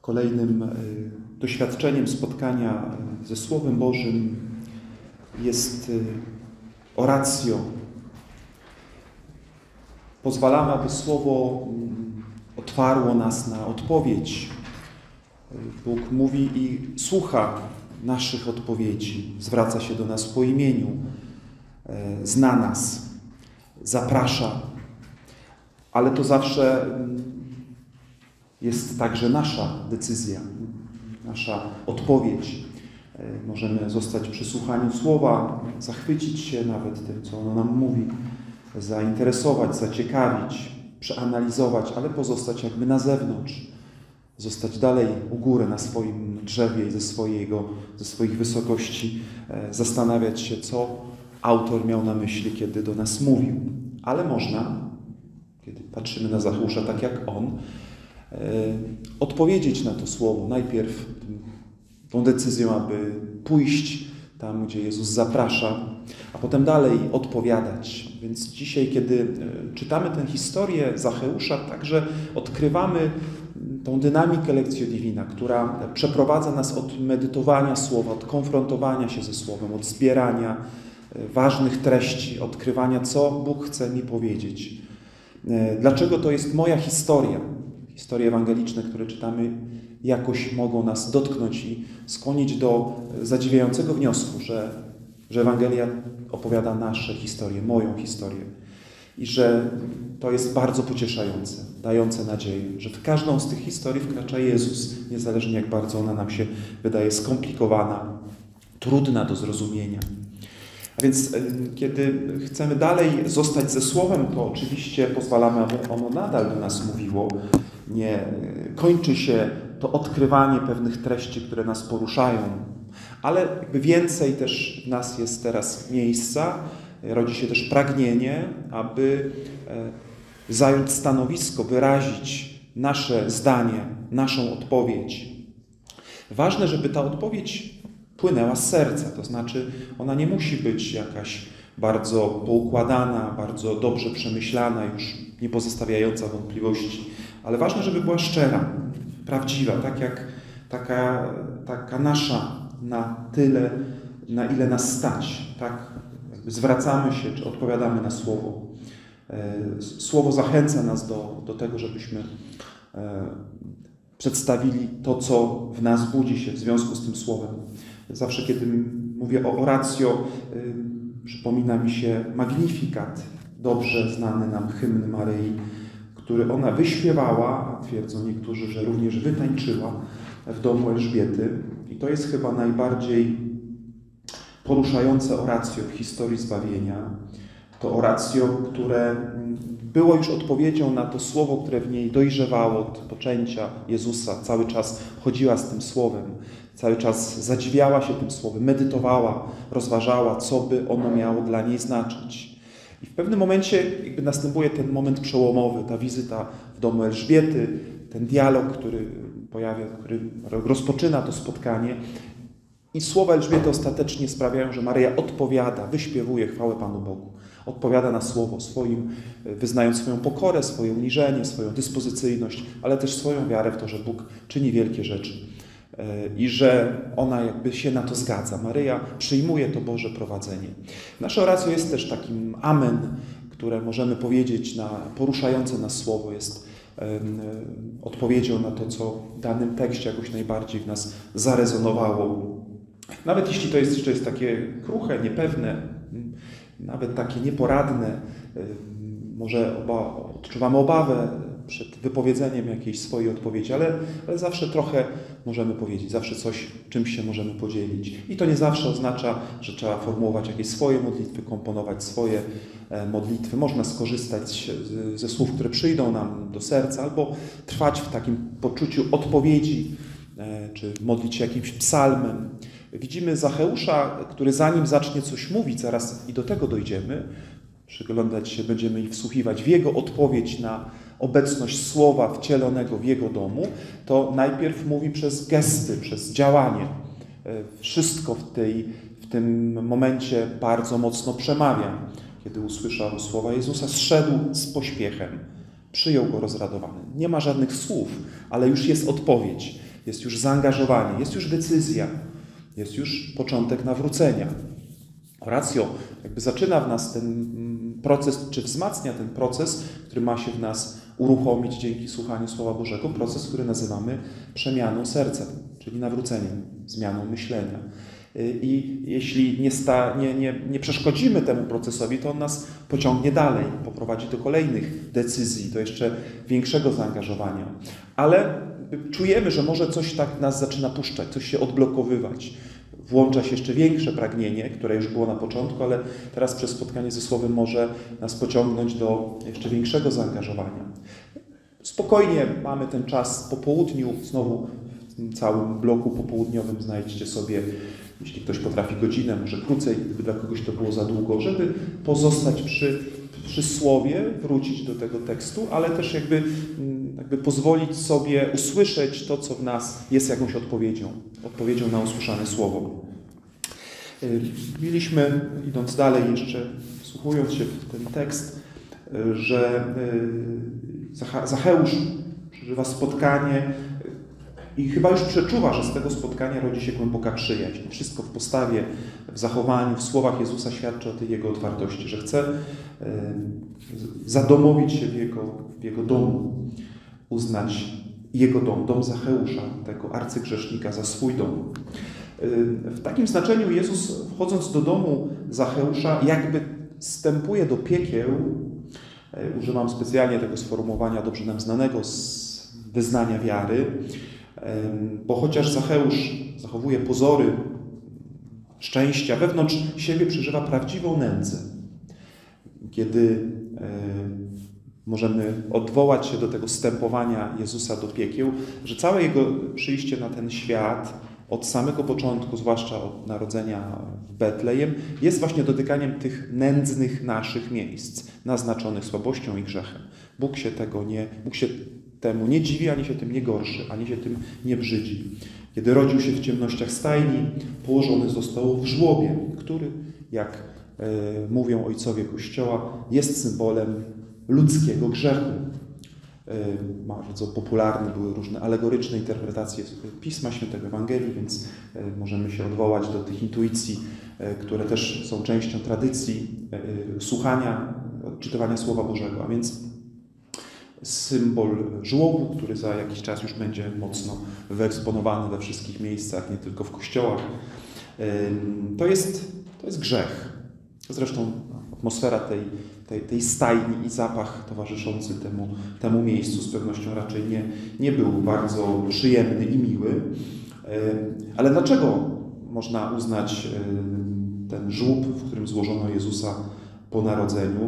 Kolejnym doświadczeniem spotkania ze Słowem Bożym jest oratio. Pozwalamy, aby Słowo otwarło nas na odpowiedź. Bóg mówi i słucha naszych odpowiedzi. Zwraca się do nas po imieniu. Zna nas. Zaprasza. Ale to zawsze jest także nasza decyzja, nasza odpowiedź. Możemy zostać przy słuchaniu Słowa, zachwycić się nawet tym, co ono nam mówi, zainteresować, zaciekawić, przeanalizować, ale pozostać jakby na zewnątrz, zostać dalej u góry na swoim drzewie i ze swoich wysokości, zastanawiać się, co autor miał na myśli, kiedy do nas mówił. Ale można, kiedy patrzymy na Zacheusza tak jak on, odpowiedzieć na to słowo. Najpierw tą decyzją, aby pójść tam, gdzie Jezus zaprasza, a potem dalej odpowiadać. Więc dzisiaj, kiedy czytamy tę historię Zacheusza, także odkrywamy tą dynamikę Lectio Divina, która przeprowadza nas od medytowania słowa, od konfrontowania się ze słowem, od zbierania ważnych treści, odkrywania, co Bóg chce mi powiedzieć. Dlaczego to jest moja historia? Historie ewangeliczne, które czytamy, jakoś mogą nas dotknąć i skłonić do zadziwiającego wniosku, że Ewangelia opowiada nasze historie, moją historię. I że to jest bardzo pocieszające, dające nadzieję, że w każdą z tych historii wkracza Jezus, niezależnie jak bardzo ona nam się wydaje skomplikowana, trudna do zrozumienia. A więc kiedy chcemy dalej zostać ze Słowem, to oczywiście pozwalamy, aby ono nadal do nas mówiło. Nie kończy się to odkrywanie pewnych treści, które nas poruszają, ale jakby więcej też w nas jest teraz miejsca, rodzi się też pragnienie, aby zająć stanowisko, wyrazić nasze zdanie, naszą odpowiedź. Ważne, żeby ta odpowiedź płynęła z serca, to znaczy ona nie musi być jakaś bardzo poukładana, bardzo dobrze przemyślana, już nie pozostawiająca wątpliwości, ale ważne, żeby była szczera, prawdziwa, tak jak taka nasza, na tyle, na ile nas stać, tak? Jakby zwracamy się, czy odpowiadamy na Słowo. Słowo zachęca nas do tego, żebyśmy przedstawili to, co w nas budzi się w związku z tym Słowem. Zawsze, kiedy mówię o oratio, przypomina mi się Magnificat, dobrze znany nam hymn Maryi, który ona wyśpiewała, a twierdzą niektórzy, że również wytańczyła w domu Elżbiety. I to jest chyba najbardziej poruszające oratio w historii zbawienia. To oratio, które było już odpowiedzią na to słowo, które w niej dojrzewało od poczęcia Jezusa. Cały czas chodziła z tym słowem, cały czas zadziwiała się tym słowem, medytowała, rozważała, co by ono miało dla niej znaczyć. I w pewnym momencie jakby następuje ten moment przełomowy, ta wizyta w domu Elżbiety, ten dialog, który rozpoczyna to spotkanie. I słowa Elżbiety ostatecznie sprawiają, że Maryja odpowiada, wyśpiewuje chwałę Panu Bogu. Odpowiada na słowo swoim, wyznając swoją pokorę, swoje uniżenie, swoją dyspozycyjność, ale też swoją wiarę w to, że Bóg czyni wielkie rzeczy i że ona jakby się na to zgadza. Maryja przyjmuje to Boże prowadzenie. Nasze oratio jest też takim amen, które możemy powiedzieć na poruszające nas słowo, jest odpowiedzią na to, co w danym tekście jakoś najbardziej w nas zarezonowało. Nawet jeśli to jeszcze jest takie kruche, niepewne, nawet takie nieporadne, może odczuwamy obawę przed wypowiedzeniem jakiejś swojej odpowiedzi, ale zawsze trochę możemy powiedzieć, zawsze coś, czymś się możemy podzielić. I to nie zawsze oznacza, że trzeba formułować jakieś swoje modlitwy, komponować swoje modlitwy. Można skorzystać ze słów, które przyjdą nam do serca, albo trwać w takim poczuciu odpowiedzi, czy modlić się jakimś psalmem. Widzimy Zacheusza, który zanim zacznie coś mówić, zaraz i do tego dojdziemy, przyglądać się będziemy i wsłuchiwać w jego odpowiedź na obecność Słowa wcielonego w jego domu, to najpierw mówi przez gesty, przez działanie. Wszystko w tym momencie bardzo mocno przemawia. Kiedy usłyszał słowa Jezusa, zszedł z pośpiechem. Przyjął go rozradowany. Nie ma żadnych słów, ale już jest odpowiedź. jest już zaangażowanie, jest już decyzja, jest już początek nawrócenia. Oratio jakby zaczyna w nas ten proces, czy wzmacnia ten proces, który ma się w nas uruchomić dzięki słuchaniu Słowa Bożego, proces, który nazywamy przemianą serca, czyli nawróceniem, zmianą myślenia. I jeśli nie przeszkodzimy temu procesowi, to on nas pociągnie dalej, poprowadzi do kolejnych decyzji, do jeszcze większego zaangażowania. Ale czujemy, że może coś tak nas zaczyna puszczać, coś się odblokowywać. Włącza się jeszcze większe pragnienie, które już było na początku, ale teraz przez spotkanie ze Słowem może nas pociągnąć do jeszcze większego zaangażowania. Spokojnie mamy ten czas po południu, znowu w tym całym bloku popołudniowym znajdźcie sobie, jeśli ktoś potrafi godzinę, może krócej, gdyby dla kogoś to było za długo, żeby pozostać przy Słowie, wrócić do tego tekstu, ale też jakby pozwolić sobie usłyszeć to, co w nas jest jakąś odpowiedzią na usłyszane Słowo. Mieliśmy, idąc dalej jeszcze, wsłuchując się w ten tekst, że Zacheusz przeżywa spotkanie i chyba już przeczuwa, że z tego spotkania rodzi się głęboka przyjaźń. Wszystko w postawie, w zachowaniu, w słowach Jezusa świadczy o tej Jego otwartości, że chce zadomowić się w Jego domu, uznać Jego dom Zacheusza, tego arcygrzesznika, za swój dom. W takim znaczeniu Jezus, wchodząc do domu Zacheusza, jakby wstępuje do piekieł. Używam specjalnie tego sformułowania dobrze nam znanego z wyznania wiary, bo chociaż Zacheusz zachowuje pozory szczęścia, wewnątrz siebie przeżywa prawdziwą nędzę. Kiedy możemy odwołać się do tego wstępowania Jezusa do piekieł, że całe Jego przyjście na ten świat od samego początku, zwłaszcza od narodzenia w Betlejem, jest właśnie dotykaniem tych nędznych naszych miejsc, naznaczonych słabością i grzechem. Bóg się temu nie dziwi, ani się tym nie gorszy, ani się tym nie brzydzi. Kiedy rodził się w ciemnościach stajni, położony został w żłobie, który, jak mówią ojcowie Kościoła, jest symbolem ludzkiego grzechu. Bardzo popularne były różne alegoryczne interpretacje Pisma Świętego, Ewangelii, więc możemy się odwołać do tych intuicji, które też są częścią tradycji słuchania, odczytywania Słowa Bożego. A więc symbol żłobu, który za jakiś czas już będzie mocno wyeksponowany we wszystkich miejscach, nie tylko w kościołach. To jest grzech. Zresztą atmosfera tej stajni i zapach towarzyszący temu miejscu z pewnością raczej nie był bardzo przyjemny i miły. Ale dlaczego można uznać ten żłób, w którym złożono Jezusa po narodzeniu,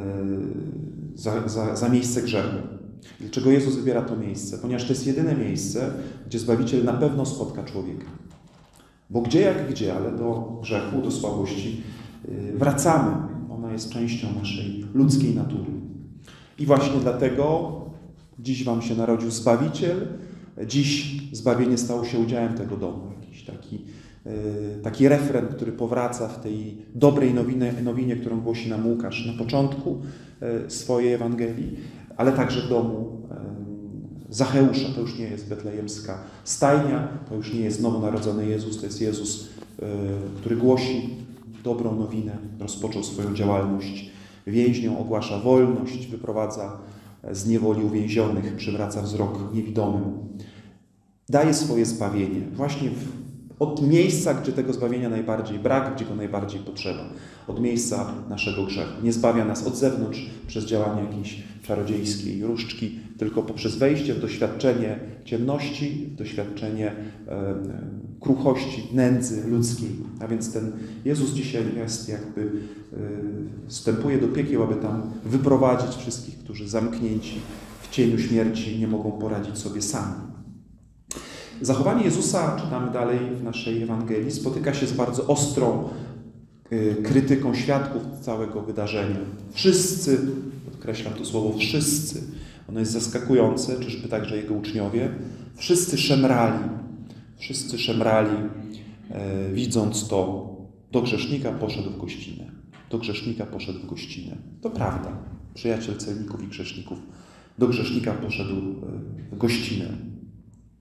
za miejsce grzechu? Dlaczego Jezus wybiera to miejsce? Ponieważ to jest jedyne miejsce, gdzie Zbawiciel na pewno spotka człowieka. Bo gdzie jak gdzie, ale do grzechu, do słabości wracamy. Ona jest częścią naszej ludzkiej natury. I właśnie dlatego dziś wam się narodził Zbawiciel, dziś zbawienie stało się udziałem tego domu. Jakiś taki refren, który powraca w tej dobrej nowinie, którą głosi nam Łukasz na początku swojej Ewangelii, ale także w domu Zacheusza. To już nie jest betlejemska stajnia, to już nie jest nowonarodzony Jezus, to jest Jezus, który głosi dobrą nowinę, rozpoczął swoją działalność więźniom, ogłasza wolność, wyprowadza z niewoli uwięzionych, przywraca wzrok niewidomym. Daje swoje zbawienie właśnie od miejsca, gdzie tego zbawienia najbardziej brak, gdzie go najbardziej potrzeba. Od miejsca naszego grzechu. Nie zbawia nas od zewnątrz przez działanie jakiejś czarodziejskiej różdżki, tylko poprzez wejście w doświadczenie ciemności, w doświadczenie kruchości, nędzy ludzkiej. A więc ten Jezus dzisiaj jest jakby wstępuje do piekieł, aby tam wyprowadzić wszystkich, którzy zamknięci w cieniu śmierci nie mogą poradzić sobie sami. Zachowanie Jezusa, czytamy dalej w naszej Ewangelii, spotyka się z bardzo ostrą krytyką świadków całego wydarzenia. Wszyscy, podkreślam to słowo wszyscy, ono jest zaskakujące, czyżby także jego uczniowie, wszyscy szemrali, widząc to, do grzesznika poszedł w gościnę. Do grzesznika poszedł w gościnę. To prawda, przyjaciel celników i grzeszników do grzesznika poszedł w gościnę.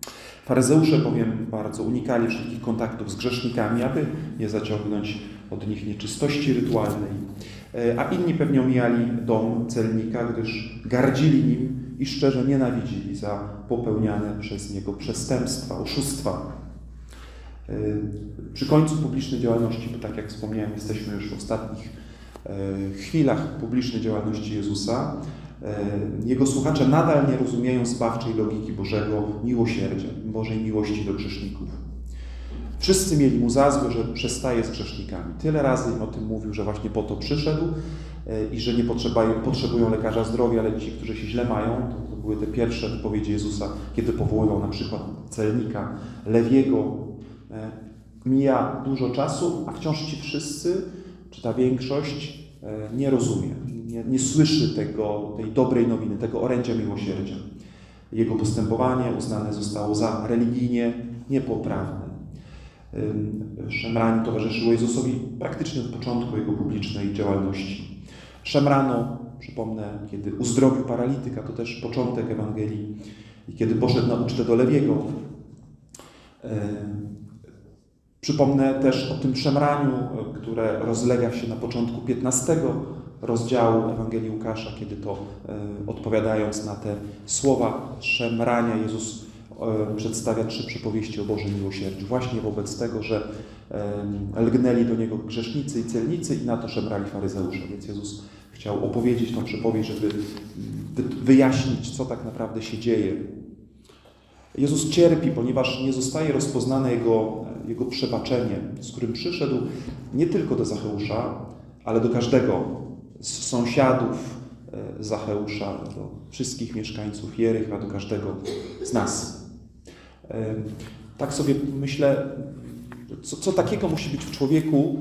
Faryzeusze bowiem bardzo unikali wszelkich kontaktów z grzesznikami, aby nie zaciągnąć od nich nieczystości rytualnej, a inni pewnie omijali dom celnika, gdyż gardzili nim i szczerze nienawidzili za popełniane przez niego przestępstwa, oszustwa. Przy końcu publicznej działalności, bo tak jak wspomniałem, jesteśmy już w ostatnich chwilach publicznej działalności Jezusa, Jego słuchacze nadal nie rozumieją zbawczej logiki Bożego miłosierdzia, Bożej miłości do grzeszników. Wszyscy mieli mu za złe, że przestaje z grzesznikami. Tyle razy im o tym mówił, że właśnie po to przyszedł i że nie potrzebują lekarza zdrowia, ale ci, którzy się źle mają, to były te pierwsze wypowiedzi Jezusa, kiedy powoływał na przykład celnika Lewiego. Mija dużo czasu, a wciąż ci wszyscy, czy ta większość, nie rozumie, nie słyszy tej dobrej nowiny, tego orędzia miłosierdzia. Jego postępowanie uznane zostało za religijnie niepoprawne. Szemranie towarzyszyło Jezusowi praktycznie od początku Jego publicznej działalności. Szemrano, przypomnę, kiedy uzdrowił paralityka, to też początek Ewangelii, i kiedy poszedł na ucztę do Lewiego. Przypomnę też o tym szemraniu, które rozlega się na początku 15 rozdziału Ewangelii Łukasza, kiedy to odpowiadając na te słowa szemrania, Jezus przedstawia 3 przypowieści o Bożym miłosierdziu. Właśnie wobec tego, że lgnęli do Niego grzesznicy i celnicy i na to szemrali faryzeusze. Więc Jezus chciał opowiedzieć tą przypowieść, żeby wyjaśnić, co tak naprawdę się dzieje. Jezus cierpi, ponieważ nie zostaje rozpoznane Jego przebaczenie, z którym przyszedł nie tylko do Zacheusza, ale do każdego z sąsiadów Zacheusza, do wszystkich mieszkańców Jericha, do każdego z nas. Tak sobie myślę, co takiego musi być w człowieku,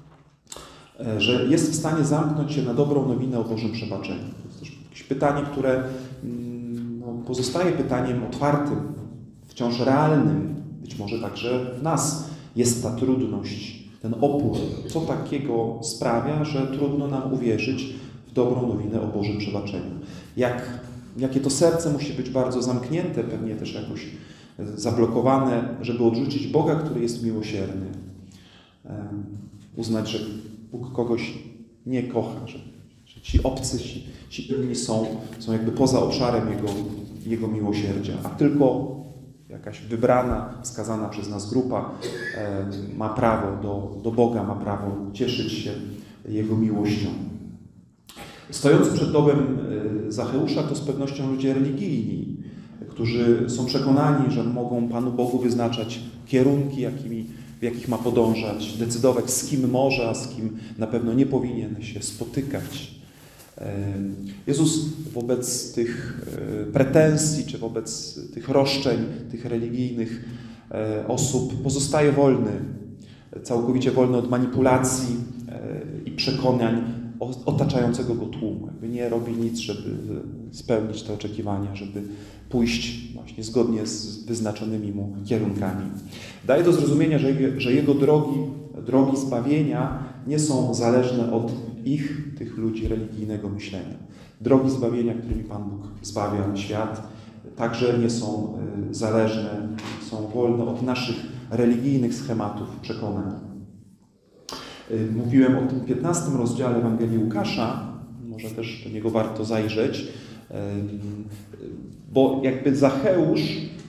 że jest w stanie zamknąć się na dobrą nowinę o Bożym przebaczeniu. To jest też jakieś pytanie, które pozostaje pytaniem otwartym, wciąż realnym. Być może także w nas jest ta trudność, ten opór. Co takiego sprawia, że trudno nam uwierzyć w dobrą nowinę o Bożym przebaczeniu? Jakie to serce musi być bardzo zamknięte, pewnie też jakoś zablokowane, żeby odrzucić Boga, który jest miłosierny. Uznać, że Bóg kogoś nie kocha, że ci obcy, ci inni są jakby poza obszarem Jego miłosierdzia, a tylko jakaś wybrana, wskazana przez nas grupa ma prawo do Boga, ma prawo cieszyć się Jego miłością. Stojący przed domem Zacheusza to z pewnością ludzie religijni, którzy są przekonani, że mogą Panu Bogu wyznaczać kierunki, w jakich ma podążać, decydować, z kim może, a z kim na pewno nie powinien się spotykać. Jezus wobec tych pretensji, czy wobec tych roszczeń, tych religijnych osób pozostaje wolny, całkowicie wolny od manipulacji i przekonań otaczającego go tłumu. Jakby nie robi nic, żeby spełnić te oczekiwania, żeby pójść właśnie zgodnie z wyznaczonymi mu kierunkami. Daje do zrozumienia, że jego drogi zbawienia nie są zależne od tych ludzi religijnego myślenia. Drogi zbawienia, którymi Pan Bóg zbawia świat, także nie są zależne, są wolne od naszych religijnych schematów, przekonań. Mówiłem o tym 15 rozdziale Ewangelii Łukasza, może też do niego warto zajrzeć, bo jakby Zacheusz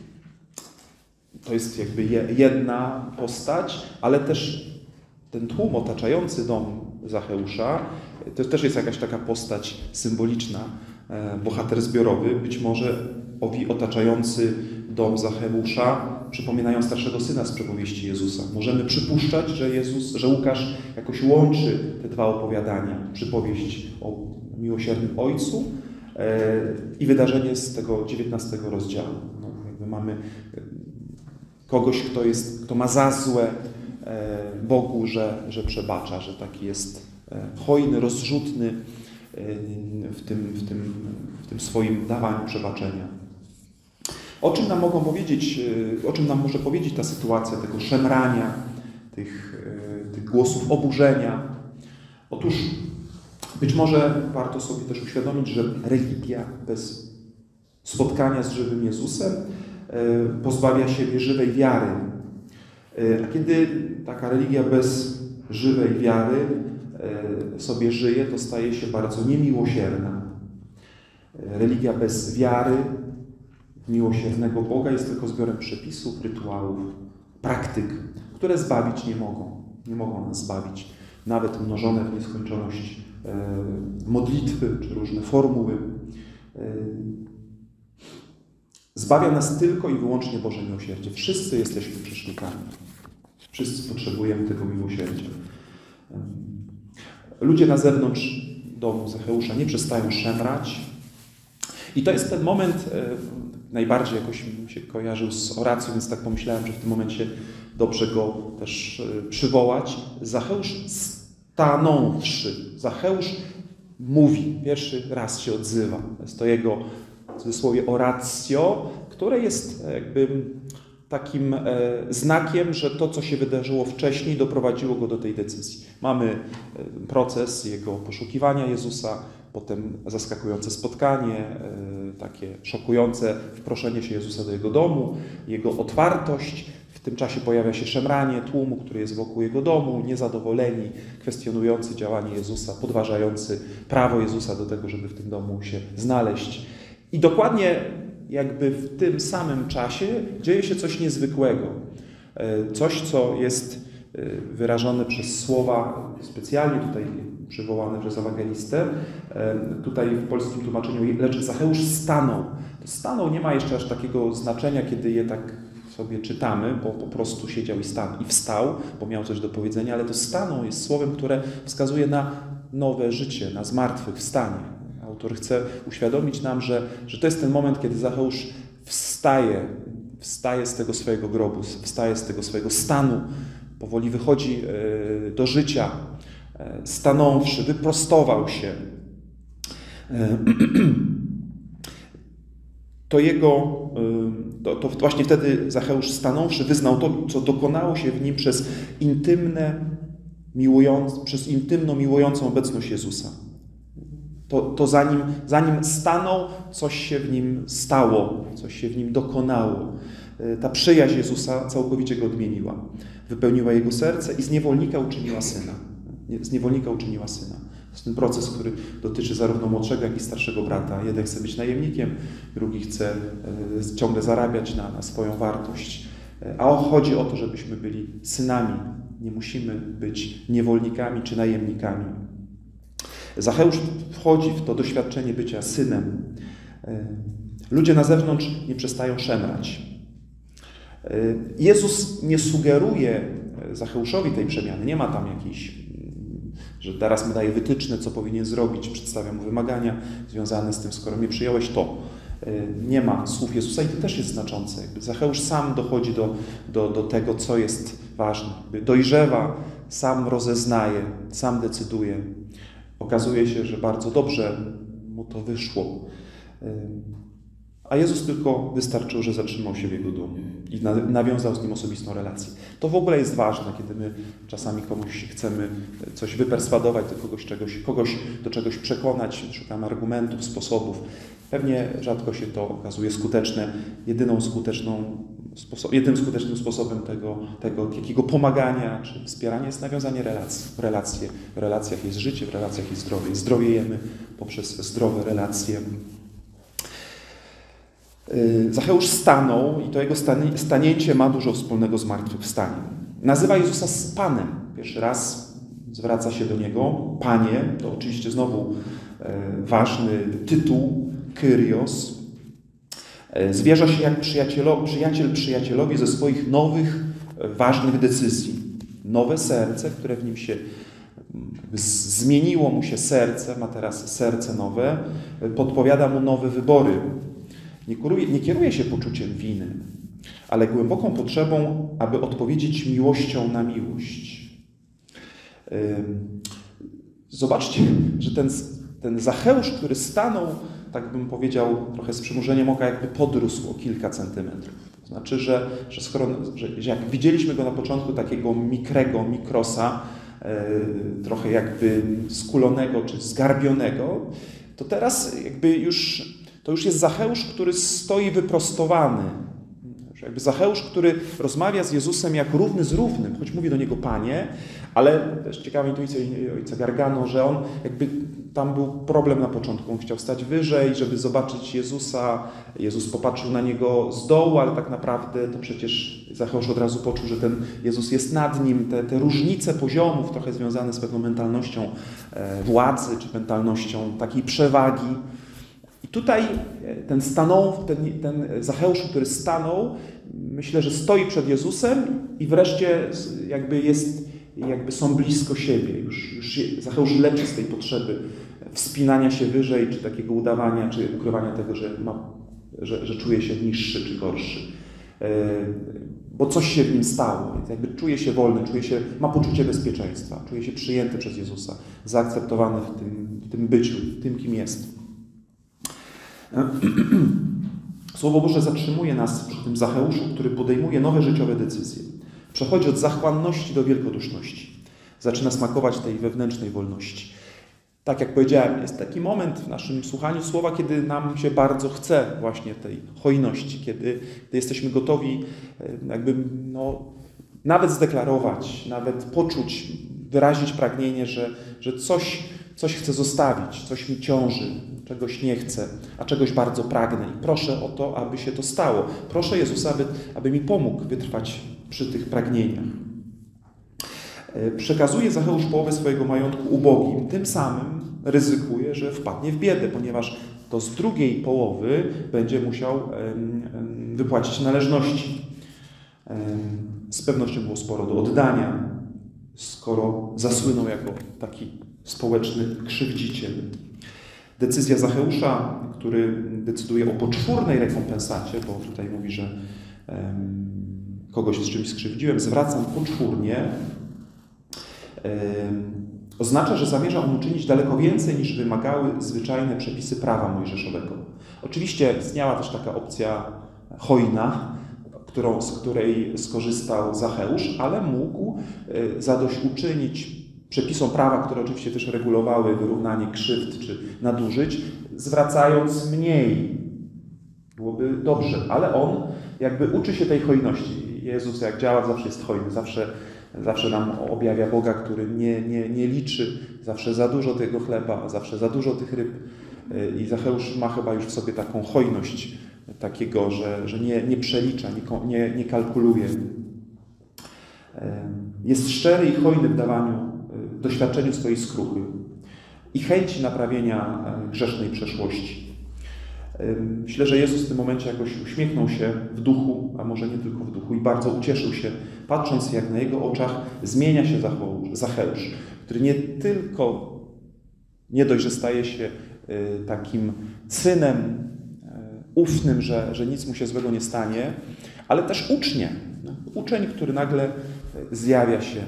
to jest jakby jedna postać, ale też ten tłum otaczający dom Zacheusza to też jest jakaś taka postać symboliczna, bohater zbiorowy, być może owi otaczający dom Zacheusza przypominają starszego syna z przypowieści Jezusa. Możemy przypuszczać, że Łukasz jakoś łączy te dwa opowiadania, przypowieść o miłosiernym Ojcu i wydarzenie z tego 19 rozdziału. Jakby mamy kogoś, kto ma za złe Bogu, że przebacza, że taki jest hojny, rozrzutny w tym swoim dawaniu przebaczenia. O czym nam może powiedzieć ta sytuacja tego szemrania, tych głosów oburzenia? Otóż być może warto sobie też uświadomić, że religia bez spotkania z żywym Jezusem pozbawia siebie żywej wiary. A kiedy taka religia bez żywej wiary sobie żyje, to staje się bardzo niemiłosierna. Religia bez wiary w miłosiernego Boga jest tylko zbiorem przepisów, rytuałów, praktyk, które zbawić nie mogą. Nie mogą nas zbawić. Nawet mnożone w nieskończoność modlitwy czy różne formuły. Zbawia nas tylko i wyłącznie Boże miłosierdzie. Wszyscy jesteśmy grzesznikami. Wszyscy potrzebujemy tego miłosierdzia. Ludzie na zewnątrz domu Zacheusza nie przestają szemrać. I to jest ten moment, najbardziej jakoś mi się kojarzył z oracją, więc tak pomyślałem, że w tym momencie dobrze go też przywołać. Zacheusz stanąwszy. Zacheusz mówi, pierwszy raz się odzywa. To jest to jego, w cudzysłowie, oratio, które jest jakby takim znakiem, że to, co się wydarzyło wcześniej, doprowadziło go do tej decyzji. Mamy proces jego poszukiwania Jezusa, potem zaskakujące spotkanie, takie szokujące wproszenie się Jezusa do jego domu, jego otwartość. W tym czasie pojawia się szemranie tłumu, który jest wokół jego domu, niezadowoleni, kwestionujący działanie Jezusa, podważający prawo Jezusa do tego, żeby w tym domu się znaleźć. I dokładnie jakby w tym samym czasie dzieje się coś niezwykłego. Coś, co jest wyrażone przez słowa specjalnie tutaj przywołane przez ewangelistę. Tutaj w polskim tłumaczeniu, lecz Zacheusz stanął. To stanął nie ma jeszcze aż takiego znaczenia, kiedy je tak sobie czytamy, bo po prostu siedział i wstał, bo miał coś do powiedzenia, ale to stanął jest słowem, które wskazuje na nowe życie, na zmartwychwstanie. Autor chce uświadomić nam, że to jest ten moment, kiedy Zacheusz wstaje z tego swojego grobu, wstaje z tego swojego stanu, powoli wychodzi do życia, stanąwszy, wyprostował się. To właśnie wtedy Zacheusz stanąwszy wyznał to, co dokonało się w nim przez intymną, miłującą obecność Jezusa. To zanim stanął, coś się w nim stało, coś się w nim dokonało. Ta przyjaźń Jezusa całkowicie go odmieniła. Wypełniła jego serce i z niewolnika uczyniła syna. To jest ten proces, który dotyczy zarówno młodszego, jak i starszego brata. Jeden chce być najemnikiem, drugi chce ciągle zarabiać na swoją wartość. A chodzi o to, żebyśmy byli synami. Nie musimy być niewolnikami czy najemnikami. Zacheusz wchodzi w to doświadczenie bycia synem. Ludzie na zewnątrz nie przestają szemrać. Jezus nie sugeruje Zacheuszowi tej przemiany. Nie ma tam jakiejś, że teraz mu daje wytyczne, co powinien zrobić, przedstawia mu wymagania związane z tym, skoro mnie przyjąłeś, to. Nie ma słów Jezusa i to też jest znaczące. Zacheusz sam dochodzi do tego, co jest ważne. Dojrzewa, sam rozeznaje, sam decyduje. Okazuje się, że bardzo dobrze mu to wyszło. A Jezus tylko wystarczył, że zatrzymał się w jego domu i nawiązał z nim osobistą relację. To w ogóle jest ważne, kiedy my czasami komuś chcemy coś wyperswadować, kogoś do czegoś przekonać, szukamy argumentów, sposobów. Pewnie rzadko się to okazuje skuteczne. Jedynym skutecznym sposobem tego takiego pomagania czy wspierania jest nawiązanie relacji. W relacjach jest życie, w relacjach jest zdrowie. Zdrowiejemy poprzez zdrowe relacje. Zacheusz stanął i to jego stanięcie ma dużo wspólnego z zmartwychwstaniem. Nazywa Jezusa z Panem. Pierwszy raz zwraca się do Niego. Panie, to oczywiście znowu ważny tytuł, Kyrios. Zwierza się jak przyjaciel przyjacielowi ze swoich nowych, ważnych decyzji. Nowe serce, które w nim się zmieniło mu się serce, ma teraz serce nowe, podpowiada mu nowe wybory. Nie kieruje się poczuciem winy, ale głęboką potrzebą, aby odpowiedzieć miłością na miłość. Zobaczcie, że ten Zacheusz, który stanął, tak bym powiedział, trochę z przymrużeniem oka, jakby podrósł o kilka centymetrów. To znaczy, że jak widzieliśmy go na początku takiego mikrosa, trochę jakby skulonego czy zgarbionego, to teraz jakby to już jest Zacheusz, który stoi wyprostowany. Jakby Zacheusz, który rozmawia z Jezusem jak równy z równym, choć mówi do niego Panie, ale też ciekawa intuicja ojca Gargano, że on jakby tam był problem na początku. On chciał stać wyżej, żeby zobaczyć Jezusa. Jezus popatrzył na niego z dołu, ale tak naprawdę to przecież Zacheusz od razu poczuł, że ten Jezus jest nad nim. Te różnice poziomów, trochę związane z pewną mentalnością władzy, czy mentalnością takiej przewagi. I tutaj ten Zacheusz, który stanął, myślę, że stoi przed Jezusem i wreszcie jakby są blisko siebie. Już Zacheusz leczy z tej potrzeby wspinania się wyżej, czy takiego udawania, czy ukrywania tego, że czuje się niższy czy gorszy. Bo coś się w nim stało. Jakby czuje się wolny, ma poczucie bezpieczeństwa, czuje się przyjęty przez Jezusa, zaakceptowany w tym byciu, tym kim jest. Słowo Boże zatrzymuje nas przy tym Zacheuszu, który podejmuje nowe życiowe decyzje. Przechodzi od zachłanności do wielkoduszności. Zaczyna smakować tej wewnętrznej wolności. Tak jak powiedziałem, jest taki moment w naszym słuchaniu słowa, kiedy nam się bardzo chce właśnie tej hojności, kiedy jesteśmy gotowi nawet zdeklarować, nawet poczuć, wyrazić pragnienie, że coś chcę zostawić, coś mi ciąży, czegoś nie chcę, a czegoś bardzo pragnę. I proszę o to, aby się to stało. Proszę Jezusa, aby mi pomógł wytrwać przy tych pragnieniach. Przekazuje Zacheusz połowę swojego majątku ubogim, tym samym ryzykuje, że wpadnie w biedę, ponieważ to z drugiej połowy będzie musiał wypłacić należności. Z pewnością było sporo do oddania, skoro zasłynął jako taki społeczny krzywdziciel. Decyzja Zacheusza, który decyduje o poczwórnej rekompensacie, bo tutaj mówi, że kogoś z czymś skrzywdziłem, zwracam poczwórnie, oznacza, że zamierza on uczynić daleko więcej niż wymagały zwyczajne przepisy prawa mojżeszowego. Oczywiście istniała też taka opcja hojna, z której skorzystał Zacheusz, ale mógł zadośćuczynić przepisom prawa, które oczywiście też regulowały wyrównanie krzywd czy nadużyć, zwracając mniej. Byłoby dobrze, ale on jakby uczy się tej hojności. Jezus jak działa, zawsze jest hojny, zawsze nam objawia Boga, który nie liczy, zawsze za dużo tego chleba, zawsze za dużo tych ryb. I Zacheusz ma chyba już w sobie taką hojność takiego, że nie przelicza, nie kalkuluje. Jest szczery i hojny w doświadczeniu swojej skruchy i chęci naprawienia grzesznej przeszłości. Myślę, że Jezus w tym momencie jakoś uśmiechnął się w duchu, a może nie tylko w duchu, i bardzo ucieszył się, patrząc jak na jego oczach zmienia się Zacheusz, który nie dość, że staje się takim synem ufnym, że nic mu się złego nie stanie, ale też uczniem. Uczeń, który nagle zjawia się.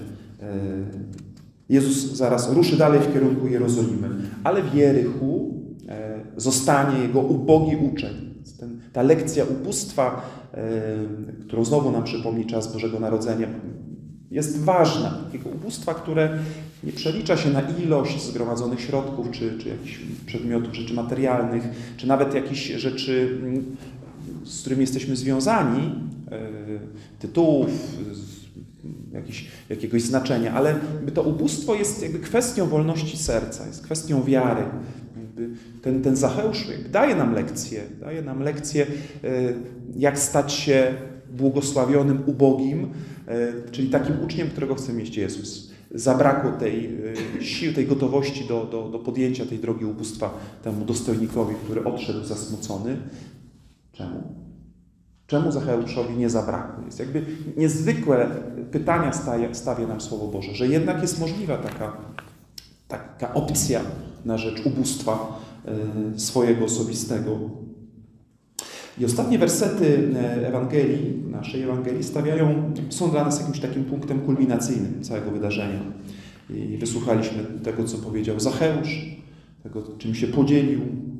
Jezus zaraz ruszy dalej w kierunku Jerozolimy, ale w Jerychu zostanie jego ubogi uczeń. Ta lekcja ubóstwa, którą znowu nam przypomni czas Bożego Narodzenia, jest ważna. Takiego ubóstwa, które nie przelicza się na ilość zgromadzonych środków, czy jakichś przedmiotów, rzeczy materialnych, czy nawet jakichś rzeczy, z którymi jesteśmy związani, tytułów, jakiegoś znaczenia, ale to ubóstwo jest jakby kwestią wolności serca, jest kwestią wiary. Ten Zacheusz daje nam lekcję, jak stać się błogosławionym, ubogim, czyli takim uczniem, którego chce mieć Jezus. Zabrakło tej siły, tej gotowości do podjęcia tej drogi ubóstwa temu dostojnikowi, który odszedł zasmucony. Czemu? Czemu Zacheuszowi nie zabrakło? Jest jakby niezwykłe pytania stawia nam Słowo Boże, że jednak jest możliwa taka opcja na rzecz ubóstwa swojego osobistego. I ostatnie wersety naszej Ewangelii są dla nas jakimś takim punktem kulminacyjnym całego wydarzenia. I wysłuchaliśmy tego, co powiedział Zacheusz, tego, czym się podzielił.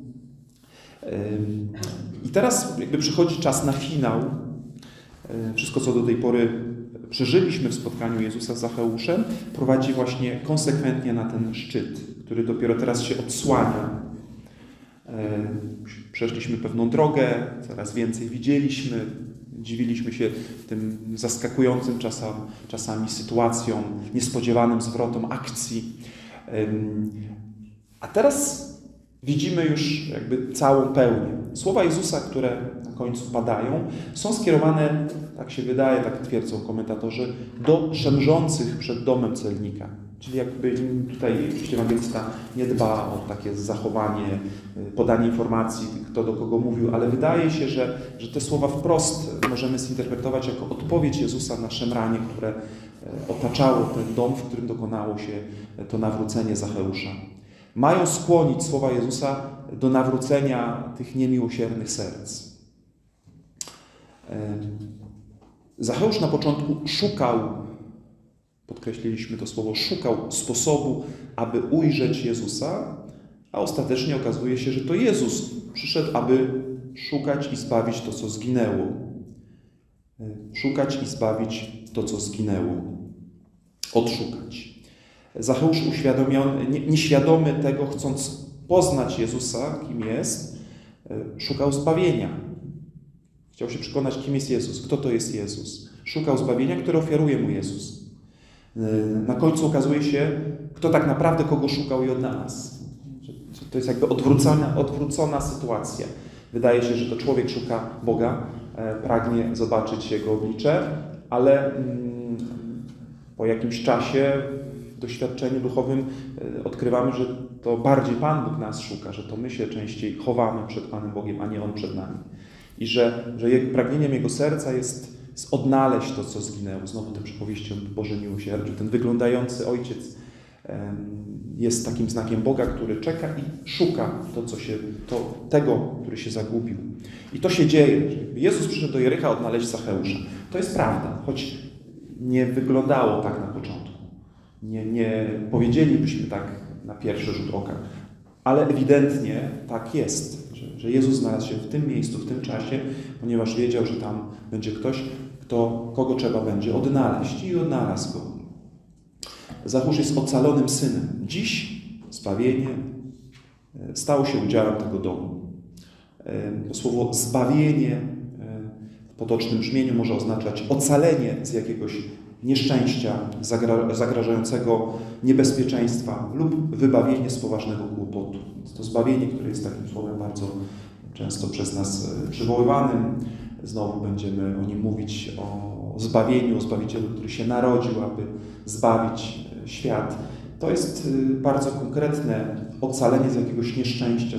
I teraz jakby przychodzi czas na finał. Wszystko, co do tej pory przeżyliśmy w spotkaniu Jezusa z Zacheuszem, prowadzi właśnie konsekwentnie na ten szczyt, który dopiero teraz się odsłania. Przeszliśmy pewną drogę, coraz więcej widzieliśmy, dziwiliśmy się tym zaskakującym czasami sytuacjom, niespodziewanym zwrotom akcji. A teraz widzimy już jakby całą pełnię. Słowa Jezusa, które na końcu padają, są skierowane, tak się wydaje, tak twierdzą komentatorzy, do szemrzących przed domem celnika. Czyli jakby tutaj ewangelista nie dba o takie zachowanie, podanie informacji, kto do kogo mówił, ale wydaje się, że te słowa wprost możemy zinterpretować jako odpowiedź Jezusa na szemranie, które otaczało ten dom, w którym dokonało się to nawrócenie Zacheusza. Mają skłonić słowa Jezusa do nawrócenia tych niemiłosiernych serc. Zacheusz na początku szukał, podkreśliliśmy to słowo, szukał sposobu, aby ujrzeć Jezusa, a ostatecznie okazuje się, że to Jezus przyszedł, aby szukać i zbawić to, co zginęło. Szukać i zbawić to, co zginęło. Odszukać. Zacheusz nieświadomy tego, chcąc poznać Jezusa, kim jest, szukał zbawienia. Chciał się przekonać, kim jest Jezus, kto to jest Jezus. Szukał zbawienia, które ofiaruje mu Jezus. Na końcu okazuje się, kto tak naprawdę kogo szukał i odnalazł. To jest jakby odwrócona sytuacja. Wydaje się, że to człowiek szuka Boga, pragnie zobaczyć Jego oblicze, ale po jakimś czasie w doświadczeniu duchowym odkrywamy, że to bardziej Pan Bóg nas szuka, że to my się częściej chowamy przed Panem Bogiem, a nie On przed nami. I że pragnieniem Jego serca jest odnaleźć to, co zginęło. Znowu te przypowieści o Bożym miłosierdziu. Ten wyglądający Ojciec jest takim znakiem Boga, który czeka i szuka tego, który się zagubił. I to się dzieje. Jezus przyszedł do Jericha odnaleźć Zacheusza. To jest prawda, choć nie wyglądało tak na początku. Nie powiedzielibyśmy tak na pierwszy rzut oka. Ale ewidentnie tak jest, że Jezus znalazł się w tym miejscu, w tym czasie, ponieważ wiedział, że tam będzie ktoś, kogo trzeba będzie odnaleźć i odnalazł go. Zacheusz jest ocalonym synem. Dziś zbawienie stało się udziałem tego domu. Słowo zbawienie w potocznym brzmieniu może oznaczać ocalenie z jakiegoś nieszczęścia, zagrażającego niebezpieczeństwa lub wybawienie z poważnego kłopotu. To zbawienie, które jest takim słowem bardzo często przez nas przywoływanym. Znowu będziemy o nim mówić, o zbawieniu, o Zbawicielu, który się narodził, aby zbawić świat. To jest bardzo konkretne ocalenie z jakiegoś nieszczęścia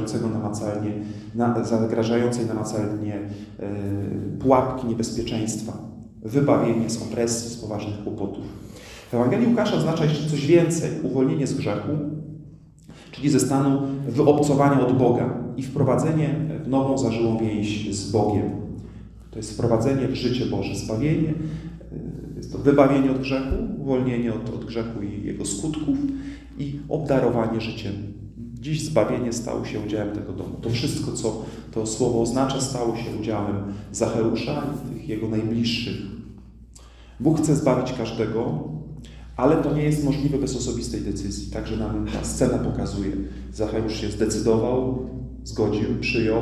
zagrażającej namacalnie pułapki niebezpieczeństwa. Wybawienie z opresji, z poważnych kłopotów. W Ewangelii Łukasza oznacza jeszcze coś więcej. Uwolnienie z grzechu, czyli ze stanu wyobcowania od Boga i wprowadzenie w nową, zażyłą więź z Bogiem. To jest wprowadzenie w życie Boże. Zbawienie, jest to wybawienie od grzechu, uwolnienie od grzechu i jego skutków i obdarowanie życiem. Dziś zbawienie stało się udziałem tego domu. To wszystko, co to słowo oznacza, stało się udziałem Zacheusza i tych jego najbliższych. Bóg chce zbawić każdego, ale to nie jest możliwe bez osobistej decyzji. Także nam ta scena pokazuje. Zacheusz się zdecydował, zgodził, przyjął,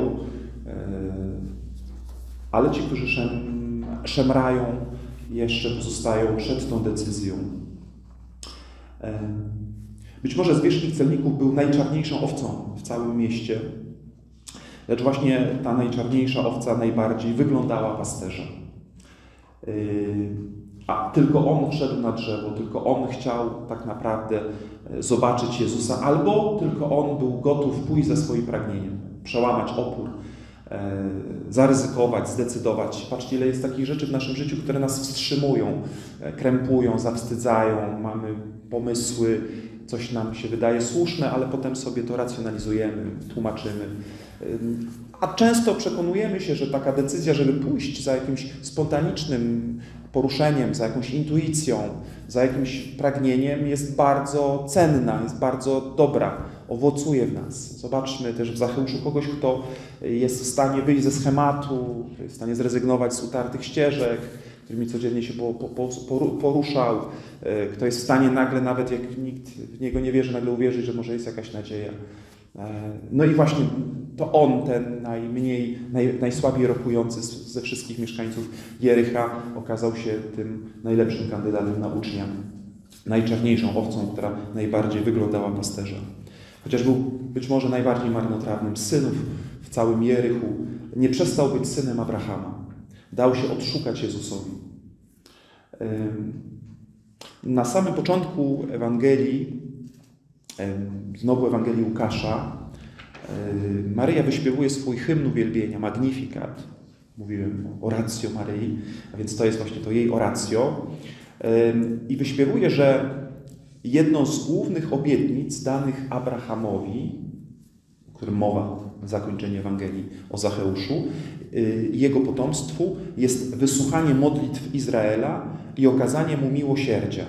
ale ci, którzy szemrają, jeszcze pozostają przed tą decyzją. Być może zwierzchnik celników był najczarniejszą owcą w całym mieście, lecz właśnie ta najczarniejsza owca najbardziej wyglądała pasterza. A tylko on szedł na drzewo, tylko on chciał tak naprawdę zobaczyć Jezusa, albo tylko on był gotów pójść za swoim pragnieniem, przełamać opór, zaryzykować, zdecydować. Patrzcie, ile jest takich rzeczy w naszym życiu, które nas wstrzymują, krępują, zawstydzają, mamy pomysły, coś nam się wydaje słuszne, ale potem sobie to racjonalizujemy, tłumaczymy. A często przekonujemy się, że taka decyzja, żeby pójść za jakimś spontanicznym poruszeniem, za jakąś intuicją, za jakimś pragnieniem jest bardzo cenna, jest bardzo dobra, owocuje w nas. Zobaczmy też w Zacheuszu kogoś, kto jest w stanie wyjść ze schematu, jest w stanie zrezygnować z utartych ścieżek, którymi codziennie się poruszał, kto jest w stanie nagle, nawet jak nikt w niego nie wierzy, nagle uwierzyć, że może jest jakaś nadzieja. No i właśnie to on, ten najsłabiej rokujący ze wszystkich mieszkańców Jericha, okazał się tym najlepszym kandydatem na ucznia, najczarniejszą owcą, która najbardziej wyglądała pasterza. Chociaż był być może najbardziej marnotrawnym z synów w całym Jerichu, nie przestał być synem Abrahama. Dał się odszukać Jezusowi. Na samym początku Ewangelii, znowu Ewangelii Łukasza, Maryja wyśpiewuje swój hymn uwielbienia, Magnificat. Mówiłem o oratio Maryi, a więc to jest właśnie to jej oratio. I wyśpiewuje, że jedną z głównych obietnic danych Abrahamowi, o którym mowa w zakończeniu Ewangelii o Zacheuszu, i jego potomstwu, jest wysłuchanie modlitw Izraela i okazanie mu miłosierdzia.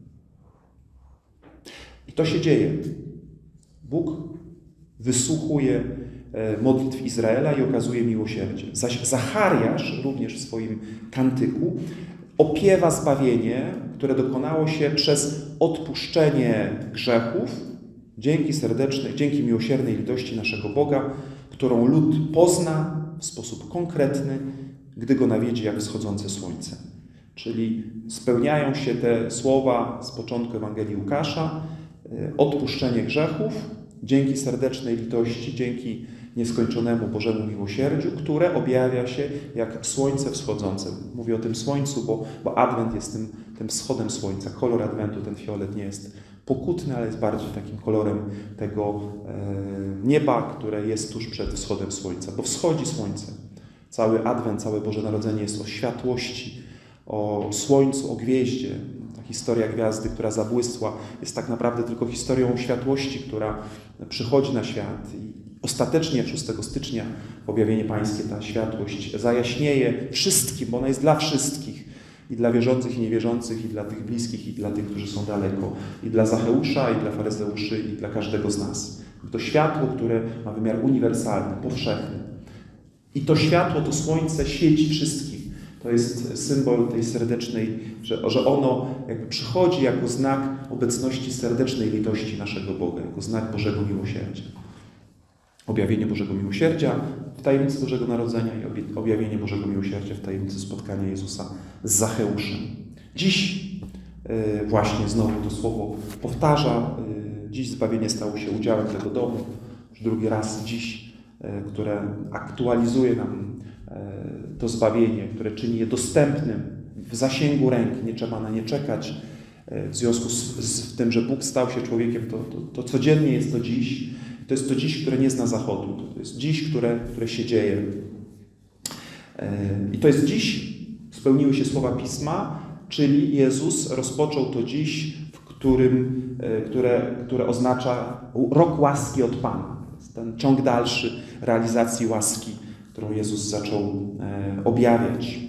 I to się dzieje. Bóg wysłuchuje modlitw Izraela i okazuje miłosierdzie. Zaś Zachariasz również w swoim kantyku opiewa zbawienie, które dokonało się przez odpuszczenie grzechów dzięki miłosiernej litości naszego Boga, którą lud pozna w sposób konkretny, gdy go nawiedzi jak wschodzące słońce. Czyli spełniają się te słowa z początku Ewangelii Łukasza, odpuszczenie grzechów, dzięki serdecznej litości, dzięki nieskończonemu Bożemu miłosierdziu, które objawia się jak słońce wschodzące. Mówię o tym słońcu, bo Adwent jest tym wschodem słońca. Kolor Adwentu, ten fiolet, nie jest pokutny, ale jest bardziej takim kolorem tego nieba, które jest tuż przed wschodem słońca. Bo wschodzi słońce. Cały Adwent, całe Boże Narodzenie jest o światłości, o słońcu, o gwieździe. Ta historia gwiazdy, która zabłysła, jest tak naprawdę tylko historią światłości, która przychodzi na świat. I ostatecznie 6 stycznia objawienie Pańskie, ta światłość zajaśnieje wszystkim, bo ona jest dla wszystkich. I dla wierzących i niewierzących, i dla tych bliskich, i dla tych, którzy są daleko. I dla Zacheusza, i dla faryzeuszy, i dla każdego z nas. To światło, które ma wymiar uniwersalny, powszechny. I to światło, to słońce świeci wszystkim. To jest symbol tej serdecznej, że ono jakby przychodzi jako znak obecności serdecznej litości naszego Boga, jako znak Bożego miłosierdzia. Objawienie Bożego miłosierdzia w tajemnicy Bożego Narodzenia i objawienie Bożego miłosierdzia w tajemnicy spotkania Jezusa z Zacheuszem. Dziś właśnie znowu to słowo powtarza. Dziś zbawienie stało się udziałem tego domu. Już drugi raz dziś, które aktualizuje nam to zbawienie, które czyni je dostępnym w zasięgu ręki. Nie trzeba na nie czekać. W związku z tym, że Bóg stał się człowiekiem, to codziennie jest to dziś. To jest to dziś, które nie zna zachodu. To jest dziś, które się dzieje. I to jest dziś, spełniły się słowa Pisma, czyli Jezus rozpoczął to dziś, które oznacza rok łaski od Pana. Ten ciąg dalszy realizacji łaski, którą Jezus zaczął objawiać.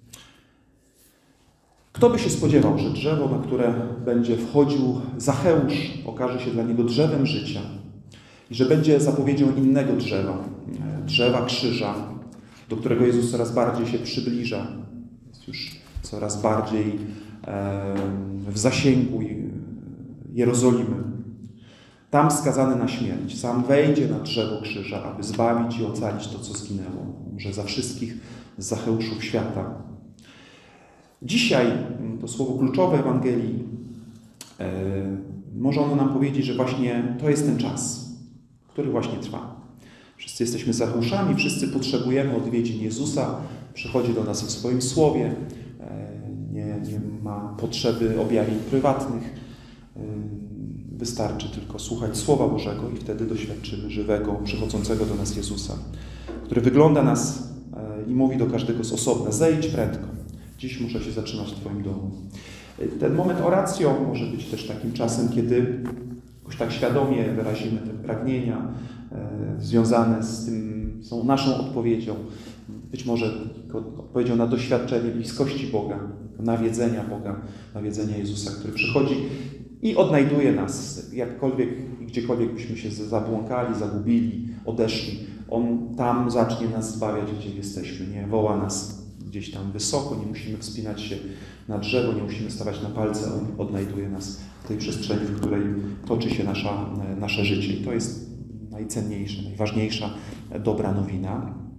Kto by się spodziewał, że drzewo, na które będzie wchodził Zacheusz, okaże się dla niego drzewem życia i że będzie zapowiedzią innego drzewa, drzewa krzyża, do którego Jezus coraz bardziej się przybliża. Jest już coraz bardziej w zasięgu Jerozolimy. Tam skazany na śmierć. Sam wejdzie na drzewo krzyża, aby zbawić i ocalić to, co zginęło. Może za wszystkich z Zacheuszów świata. Dzisiaj to słowo kluczowe Ewangelii może ono nam powiedzieć, że właśnie to jest ten czas, który właśnie trwa. Wszyscy jesteśmy Zacheuszami, wszyscy potrzebujemy odwiedzin Jezusa. Przychodzi do nas w swoim słowie. Nie ma potrzeby objawień prywatnych. Wystarczy tylko słuchać Słowa Bożego i wtedy doświadczymy żywego, przychodzącego do nas Jezusa, który wygląda nas i mówi do każdego z osobna: zejdź prędko, dziś muszę się zatrzymać w Twoim domu. Ten moment oratio może być też takim czasem, kiedy jakoś tak świadomie wyrazimy te pragnienia związane z tym, są naszą odpowiedzią, być może odpowiedzią na doświadczenie bliskości Boga, nawiedzenia Boga, nawiedzenia Jezusa, który przychodzi i odnajduje nas, jakkolwiek i gdziekolwiek byśmy się zabłąkali, zagubili, odeszli. On tam zacznie nas zbawiać, gdzie jesteśmy. Nie woła nas gdzieś tam wysoko, nie musimy wspinać się na drzewo, nie musimy stawać na palce. On odnajduje nas w tej przestrzeni, w której toczy się nasze życie. I to jest najcenniejsze, najważniejsza dobra nowina.